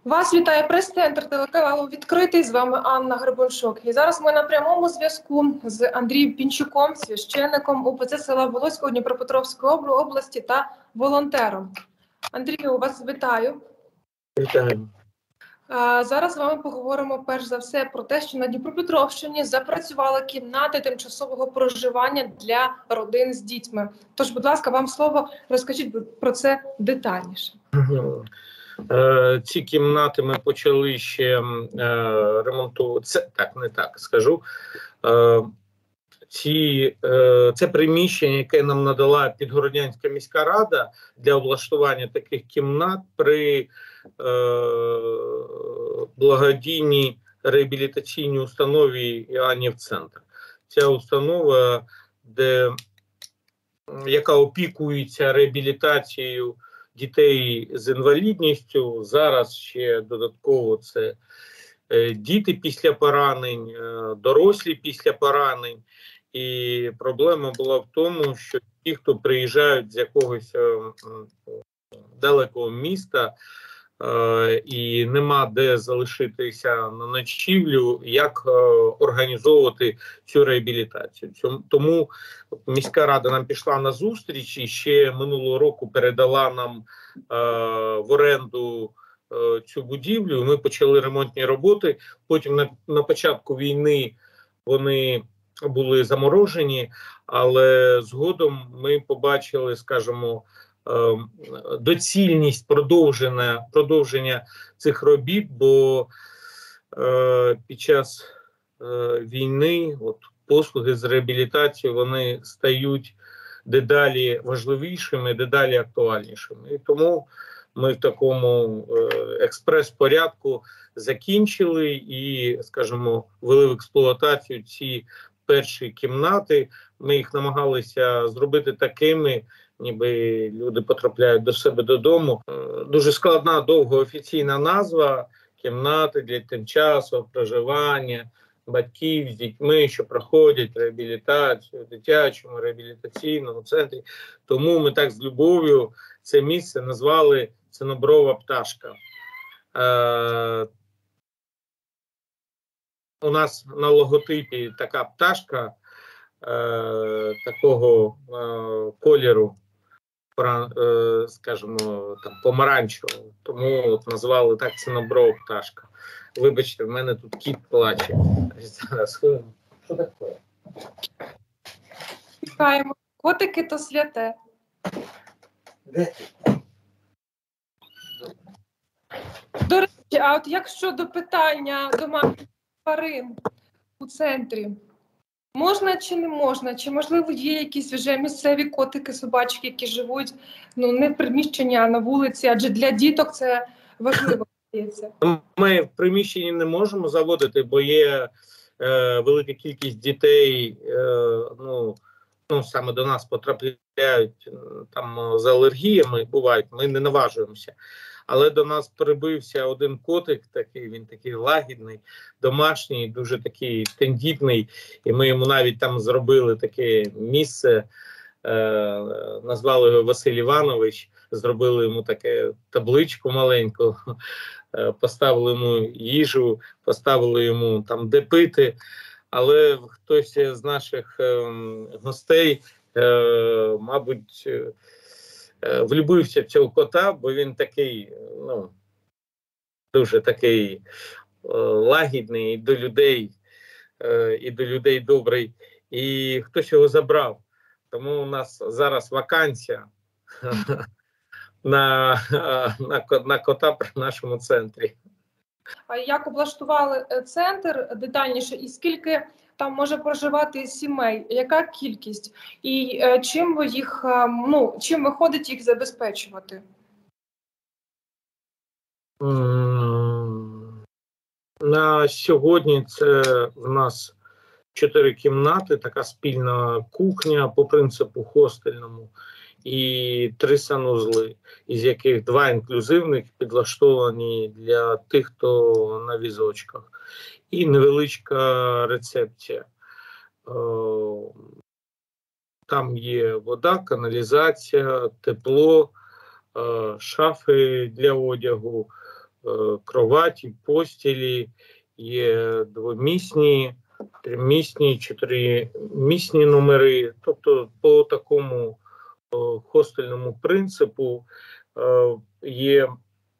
Вас вітає прес-центр телеканалу «Відкритий». З вами Анна Гребеншок. І зараз ми на прямому зв'язку з Андрієм Пінчуком, священником УПЦ села Волоського Дніпропетровської області та волонтером. Андрію, вас вітаю. Вітаю. Зараз з вами поговоримо перш за все про те, що на Дніпропетровщині запрацювали кімнати тимчасового проживання для родин з дітьми. Тож, будь ласка, вам слово, розкажіть про це детальніше. Ці кімнати ми почали ще ремонтувати. Це приміщення, яке нам надала Підгороднянська міська рада для облаштування таких кімнат при благодійній реабілітаційній установі Іоаннів Центр. Ця установа, яка опікується реабілітацією дітей з інвалідністю, зараз ще додатково це діти після поранень, дорослі після поранень. І проблема була в тому, що ті, хто приїжджають з якогось далекого міста і нема де залишитися на ночівлю, як організовувати цю реабілітацію. Тому міська рада нам пішла на зустріч і ще минулого року передала нам в оренду цю будівлю. Ми почали ремонтні роботи. Потім на початку війни вони були заморожені, але згодом ми побачили, скажімо, доцільність продовження цих робіт, бо під час війни послуги з реабілітації вони стають дедалі важливішими, дедалі актуальнішими. І тому ми в такому експрес-порядку закінчили і, скажімо, ввели в експлуатацію ці перші кімнати. Ми їх намагалися зробити такими, ніби люди потрапляють до себе додому. Дуже складна, довга офіційна назва – кімнати для тимчасового проживання батьків з дітьми, що проходять реабілітацію в дитячому реабілітаційному центрі. Тому ми так з любов'ю це місце назвали «Циноброва пташка». У нас на логотипі така пташка такого кольору, скажімо, там, помаранчевого. Тому назвали так «Циноброва пташка». Вибачте, в мене тут кіт плаче. Зараз, що таке? Чекаємо. Котики то святе. Де? До речі, а от як щодо питання домашніх тварин у центрі? Можна чи не можна? Чи, можливо, є якісь вже місцеві котики, собачки, які живуть не в приміщенні, а на вулиці? Адже для діток це важливо. Ми в приміщенні не можемо заводити, бо є велика кількість дітей, саме до нас потрапляють там з алергіями, бувають, ми не наважуємося. Але до нас прибився один котик, він такий лагідний, домашній, дуже такий тендітний, і ми йому навіть там зробили таке місце, назвали його Василь Іванович, зробили йому таке табличку маленьку, поставили йому їжу, поставили йому там де пити, але хтось з наших гостей, мабуть, влюбився в цього кота, бо він такий, дуже такий лагідний і до людей добрий, і хтось його забрав. Тому у нас зараз вакансія на кота при нашому центрі. А як облаштували центр детальніше, і скільки там може проживати сімей, яка кількість, і чим виходить їх забезпечувати? На сьогодні це в нас 4 кімнати, така спільна кухня по принципу хостельному, і 3 санузли, із яких 2 інклюзивних, підлаштовані для тих, хто на візочках. І невеличка рецепція. Там є вода, каналізація, тепло, шафи для одягу, кроваті, постілі, є двомісні, тримісні, чотиримісні номери. Тобто по такому хостельному принципу є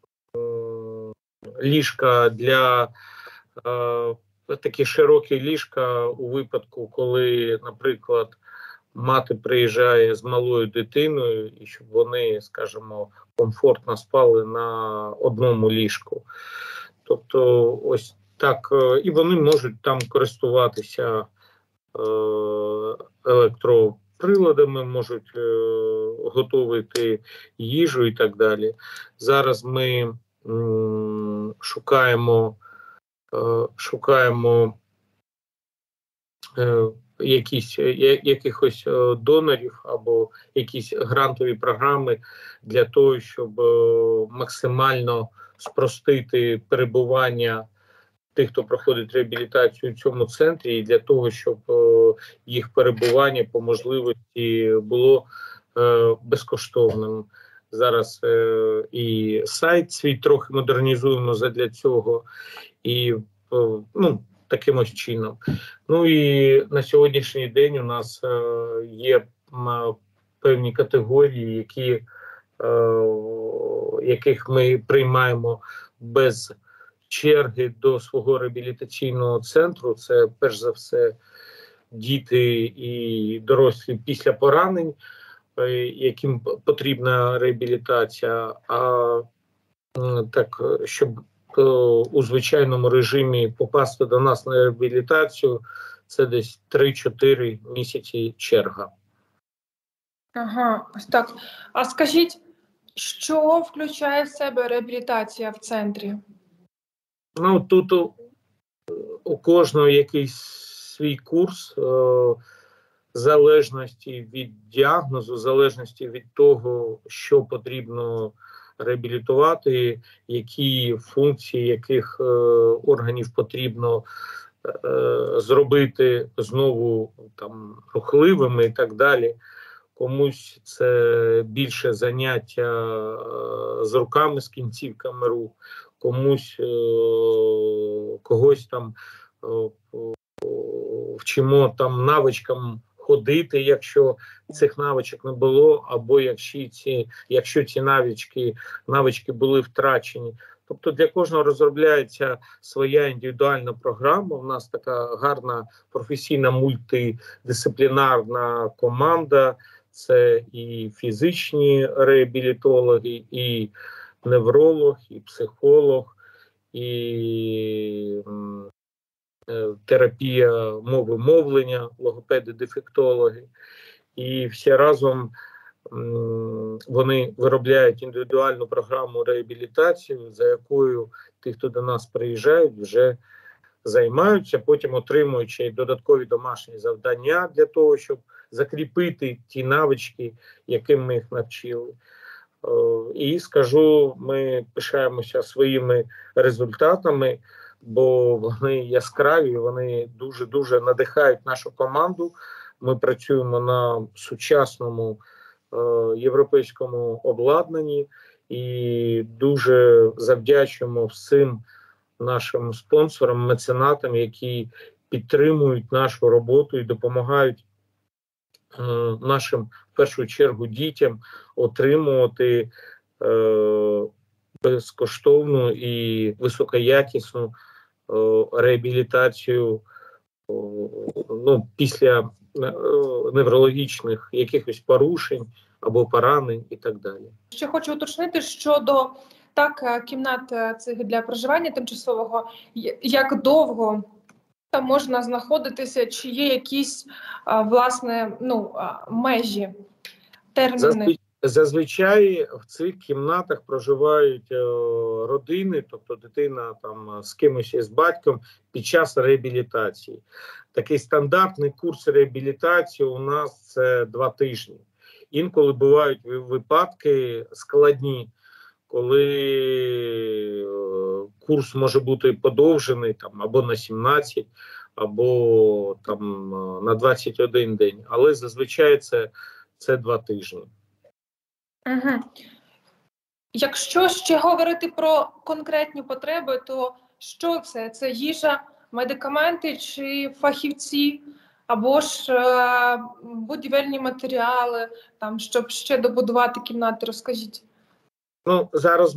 ліжка для такі широкі ліжка у випадку, коли, наприклад, мати приїжджає з малою дитиною, і щоб вони, скажімо, комфортно спали на одному ліжку. Тобто ось так, і вони можуть там користуватися електроприладами, можуть готувати їжу і так далі. Зараз ми шукаємо якихось донорів або якісь грантові програми для того, щоб максимально спростити перебування тих, хто проходить реабілітацію у цьому центрі, і для того, щоб їх перебування по можливості було безкоштовним. Зараз і сайт свій трохи модернізуємо задля цього, і таким ось чином. Ну і на сьогоднішній день у нас є певні категорії, яких ми приймаємо без черги до свого реабілітаційного центру. Це перш за все діти і дорослі після поранень, яким потрібна реабілітація, а так, щоб у звичайному режимі попасти до нас на реабілітацію, це десь 3-4 місяці черга. Ага, ось так. А скажіть, що включає в себе реабілітація в центрі? Ну, тут у кожного якийсь свій курс, в залежності від діагнозу, в залежності від того, що потрібно реабілітувати, які функції, яких органів потрібно зробити знову там рухливими і так далі. Комусь це більше заняття з руками, з кінцівками рук, когось там вчимо там навичкам ходити, якщо цих навичок не було, або якщо ці навички були втрачені. Тобто для кожного розробляється своя індивідуальна програма. У нас така гарна професійна мультидисциплінарна команда. Це і фізичні реабілітологи, і невролог, і психолог, і терапія мови мовлення, логопеди-дефектологи. І всі разом вони виробляють індивідуальну програму реабілітації, за якою ті, хто до нас приїжджають, вже займаються, потім отримуючи додаткові домашні завдання для того, щоб закріпити ті навички, яким ми їх навчили. І скажу, ми пишаємося своїми результатами, бо вони яскраві, вони дуже-дуже надихають нашу команду. Ми працюємо на сучасному європейському обладнанні і дуже завдячуємо всім нашим спонсорам, меценатам, які підтримують нашу роботу і допомагають нашим, в першу чергу, дітям отримувати безкоштовну і високоякісну реабілітацію після неврологічних якихось порушень або поранень і так далі. Ще хочу уточнити щодо кімнат цих для проживання тимчасового, як довго там можна знаходитися, чи є якісь, власне, межі, терміни? Зазвичай в цих кімнатах проживають родини, тобто дитина там з кимось із батьком під час реабілітації. Такий стандартний курс реабілітації у нас це 2 тижні. Інколи бувають випадки складні, коли курс може бути подовжений там або на 17, або там на 21 день. Але зазвичай це 2 тижні. Угу. Якщо ще говорити про конкретні потреби, то що це? Це їжа, медикаменти чи фахівці, або ж будівельні матеріали, там, щоб ще добудувати кімнати, розкажіть. Ну,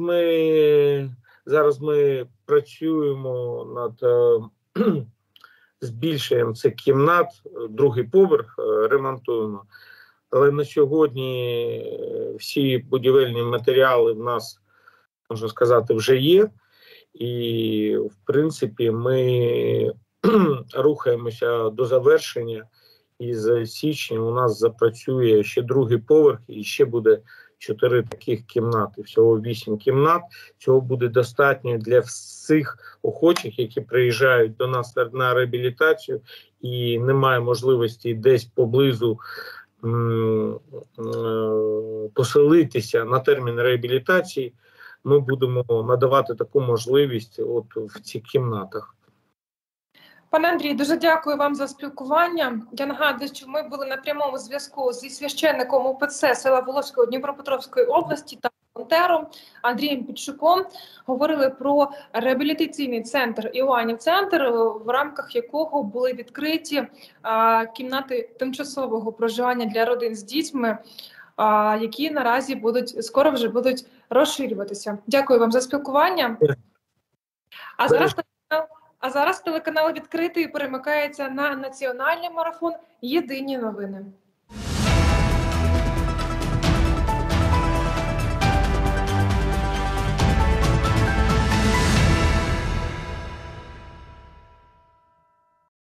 зараз ми працюємо над збільшенням цих кімнат, другий поверх ремонтуємо. Але на сьогодні всі будівельні матеріали в нас, можна сказати, вже є. І, в принципі, ми рухаємося до завершення. І з січня у нас запрацює ще другий поверх, і ще буде 4 таких кімнати. Всього 8 кімнат. Цього буде достатньо для всіх охочих, які приїжджають до нас на реабілітацію і немає можливості десь поблизу поселитися на термін реабілітації. Ми будемо надавати таку можливість от в цих кімнатах. Пане Андрій, дуже дякую вам за спілкування. Я нагадую, що ми були на прямому зв'язку зі священником УПЦ села Волошського Дніпропетровської області та волонтером Андрієм Підшуком. Говорили про реабілітаційний центр «Іоаннів-центр», в рамках якого були відкриті кімнати тимчасового проживання для родин з дітьми, які наразі скоро вже будуть розширюватися. Дякую вам за спілкування. А зараз телеканал «Відкритий» перемикається на національний марафон «Єдині новини».